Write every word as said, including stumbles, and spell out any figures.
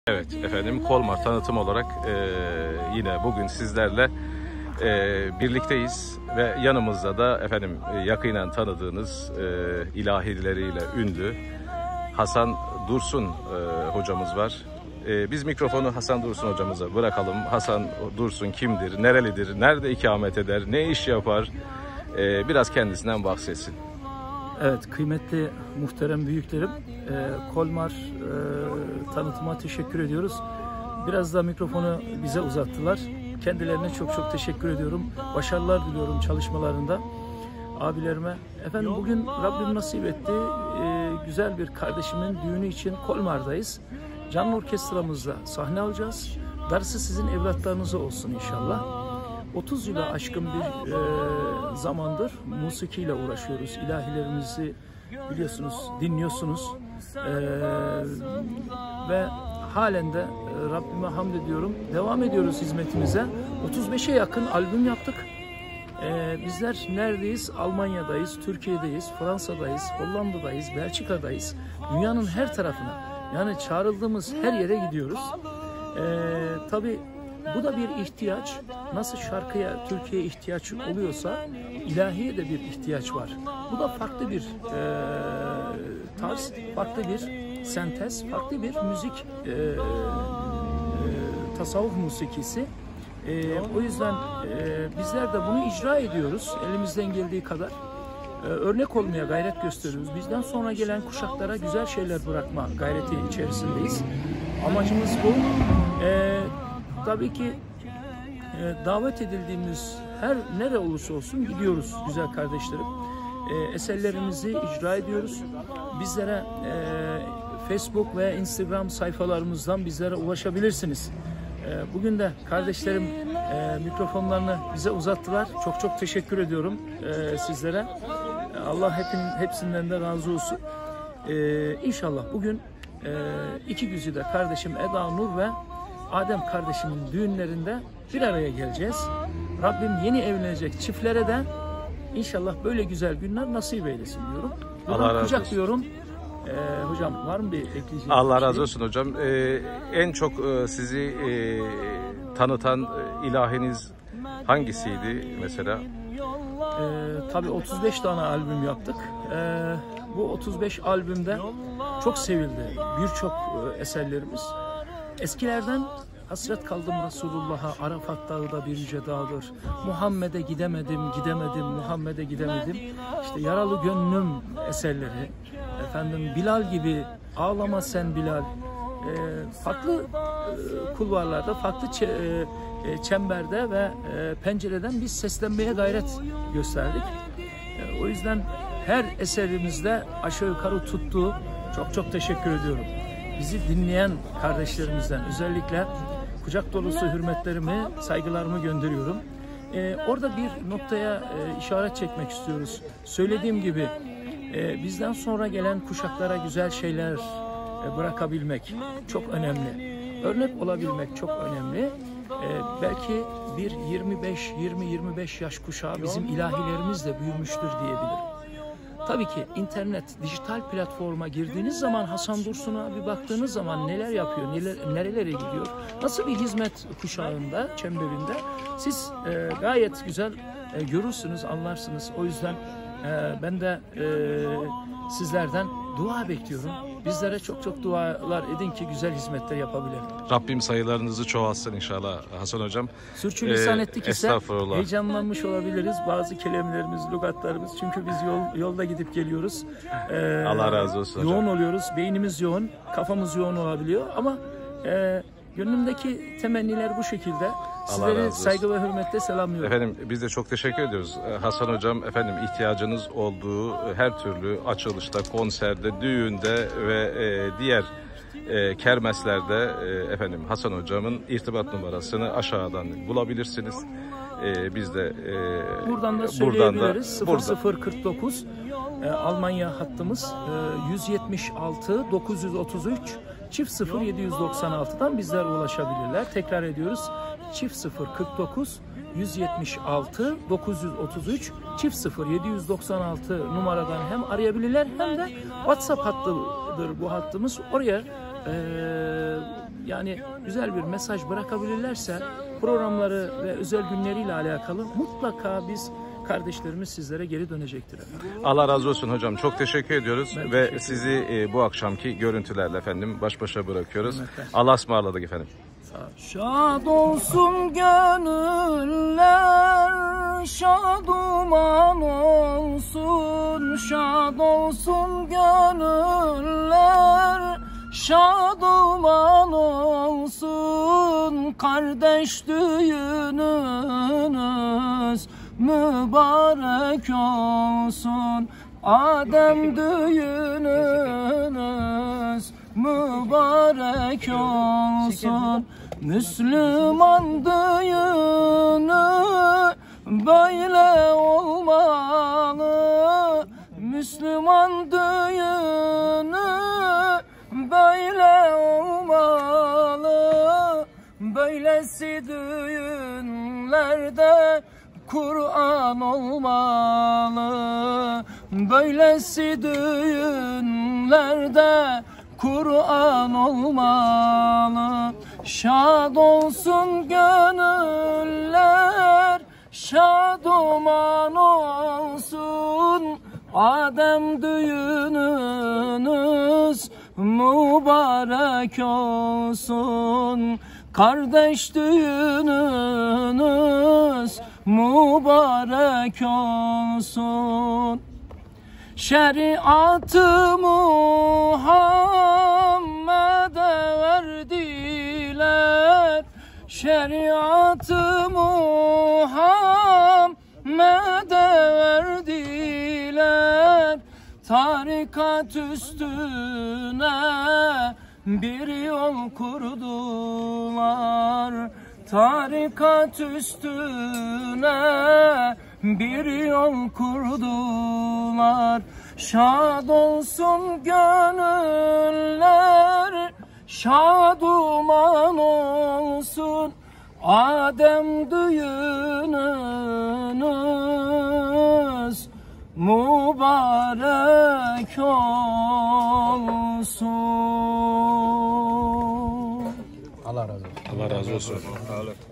Evet efendim, Kolmar tanıtım olarak e, yine bugün sizlerle e, birlikteyiz ve yanımızda da efendim e, yakinen tanıdığınız e, ilahileriyle ünlü Hasan Dursun e, hocamız var. E, biz mikrofonu Hasan Dursun hocamıza bırakalım. Hasan Dursun kimdir, nerelidir, nerede ikamet eder, ne iş yapar, e, biraz kendisinden bahsetsin. Evet, kıymetli muhterem büyüklerim, e, Kolmar e, tanıtıma teşekkür ediyoruz. Biraz da mikrofonu bize uzattılar. Kendilerine çok çok teşekkür ediyorum. Başarılar diliyorum çalışmalarında abilerime. Efendim bugün Rabbim nasip etti. E, güzel bir kardeşimin düğünü için Kolmar'dayız. Canlı orkestramızla sahne alacağız. Darısı sizin evlatlarınıza olsun inşallah. otuz yıla aşkın bir e, zamandır musikiyle uğraşıyoruz. İlahilerimizi biliyorsunuz, dinliyorsunuz. E, ve halen de e, Rabbime hamd ediyorum. Devam ediyoruz hizmetimize. otuz beşe yakın albüm yaptık. E, bizler neredeyiz? Almanya'dayız, Türkiye'deyiz, Fransa'dayız, Hollanda'dayız, Belçika'dayız. Dünyanın her tarafına, yani çağrıldığımız her yere gidiyoruz. E, tabii bu da bir ihtiyaç. Nasıl şarkıya, Türkiye'ye ihtiyaç oluyorsa ilahiye de bir ihtiyaç var. Bu da farklı bir e, tarz, farklı bir sentez, farklı bir müzik e, e, tasavvuf musikisi. E, o yüzden e, bizler de bunu icra ediyoruz elimizden geldiği kadar. E, örnek olmaya gayret gösteriyoruz. Bizden sonra gelen kuşaklara güzel şeyler bırakma gayreti içerisindeyiz. Amacımız bu. E, Tabii ki e, davet edildiğimiz her nere olursa olsun gidiyoruz güzel kardeşlerim. E, eserlerimizi icra ediyoruz. Bizlere e, Facebook ve Instagram sayfalarımızdan bizlere ulaşabilirsiniz. E, bugün de kardeşlerim e, mikrofonlarını bize uzattılar. Çok çok teşekkür ediyorum e, sizlere. Allah hepin, hepsinden de razı olsun. E, İnşallah bugün e, iki güzide kardeşim Eda Nur ve Adem kardeşimin düğünlerinde bir araya geleceğiz. Rabbim yeni evlenecek çiftlere de inşallah böyle güzel günler nasip eylesin diyorum. Allah razı kucaklıyorum. Ee, hocam var mı bir ekleyeceğiniz? Allah bir şey? razı olsun hocam. Ee, en çok e, sizi e, tanıtan e, ilahiniz hangisiydi mesela? Ee, tabii otuz beş tane albüm yaptık. Ee, bu otuz beş albümde çok sevildi. Birçok e, eserlerimiz. Eskilerden hasret kaldım Resulullah'a, Arafat dağı da bir yüce dağdır. Muhammed'e gidemedim, gidemedim, Muhammed'e gidemedim. İşte yaralı gönlüm eserleri. Efendim Bilal gibi, ağlama sen Bilal. E, farklı e, kulvarlarda, farklı çe, e, çemberde ve e, pencereden biz seslenmeye gayret gösterdik. E, o yüzden her eserimizde aşağı yukarı tuttu. Çok çok teşekkür ediyorum. Bizi dinleyen kardeşlerimizden özellikle kucak dolusu hürmetlerimi, saygılarımı gönderiyorum. Ee, orada bir noktaya e, işaret çekmek istiyoruz. Söylediğim gibi e, bizden sonra gelen kuşaklara güzel şeyler e, bırakabilmek çok önemli. Örnek olabilmek çok önemli. E, belki bir yirmi beş yirmi yirmi beş yaş kuşağı bizim ilahilerimizle büyümüştür diyebilirim. Tabii ki internet, dijital platforma girdiğiniz zaman Hasan Dursun'a bir baktığınız zaman neler yapıyor, neler, nerelere gidiyor, nasıl bir hizmet kuşağında, çemberinde siz e, gayet güzel e, görürsünüz, anlarsınız. O yüzden e, ben de e, sizlerden dua bekliyorum. Bizlere çok çok dualar edin ki güzel hizmetler yapabilelim. Rabbim sayılarınızı çoğalsın inşallah Hasan hocam. Sürçülisan Ee, ettik ise heyecanlanmış olabiliriz. Bazı kelimelerimiz, lügatlarımız. Çünkü biz yol, yolda gidip geliyoruz. Ee, Allah razı olsun hocam. Yoğun oluyoruz. Beynimiz yoğun, kafamız yoğun olabiliyor. Ama e, gönlümdeki temenniler bu şekilde. Sizleri saygı ve hürmetle selamlıyorum. Efendim biz de çok teşekkür ediyoruz. Hasan hocam, efendim ihtiyacınız olduğu her türlü açılışta, konserde, düğünde ve e, diğer e, kermeslerde e, efendim Hasan hocamın irtibat numarasını aşağıdan bulabilirsiniz. E, biz de e, buradan da söyleyebiliriz. sıfır sıfır kırk dokuz e, Almanya hattımız e, yüz yetmiş altı dokuz yüz otuz üç çift sıfır yedi yüz doksan altıdan bizlere ulaşabilirler. Tekrar ediyoruz. Çift sıfır kırk dokuz yüz yetmiş altı dokuz yüz otuz üç çift sıfır yedi yüz doksan altı numaradan hem arayabilirler hem de WhatsApp hattıdır bu hattımız. Oraya e, yani güzel bir mesaj bırakabilirlerse programları ve özel günleriyle alakalı mutlaka biz kardeşlerimiz sizlere geri dönecektir efendim. Allah razı olsun hocam. Çok teşekkür ediyoruz Ben ve teşekkür sizi e, bu akşamki görüntülerle efendim baş başa bırakıyoruz. Evet. Allah'a ısmarladık efendim. Sağ olun. Şad olsun gönüller, şaduman olsun. Şad olsun gönüller, şaduman olsun. Kardeş düğününüz mübarek olsun. Adem düğününüz mübarek olsun. Müslüman düğünü böyle olmalı. Müslüman düğünü böyle olmalı. Böylesi düğünlerde Kur'an olmalı. Böylesi düğünlerde Kur'an olmalı. Şad olsun gönüller, şaduman olsun. Adem düğününüz mübarek olsun. Kardeş düğününüz mübarek olsun. Şeriat-ı Muhammed'e verdiler. Şeriat-ı Muhammed'e verdiler. Tarikat üstüne bir yol kurdular. Tarikat üstüne bir yol kurdular. Şad olsun gönüller, şaduman olsun. Adem düğününüz mübarek olsun. Allah razı olsun. Allah razı olsun.